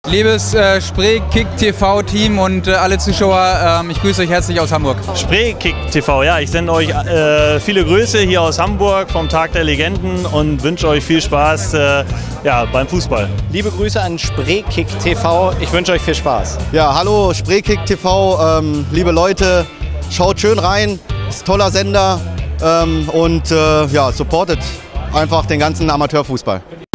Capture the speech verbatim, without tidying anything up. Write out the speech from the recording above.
Liebes äh, Spreekick T V-Team und äh, alle Zuschauer, äh, ich grüße euch herzlich aus Hamburg. Spreekick T V, ja, ich sende euch äh, viele Grüße hier aus Hamburg vom Tag der Legenden und wünsche euch viel Spaß äh, ja, beim Fußball. Liebe Grüße an Spreekick T V, ich wünsche euch viel Spaß. Ja, hallo Spreekick T V, ähm, liebe Leute, schaut schön rein, ist ein toller Sender ähm, und äh, ja, supportet einfach den ganzen Amateurfußball.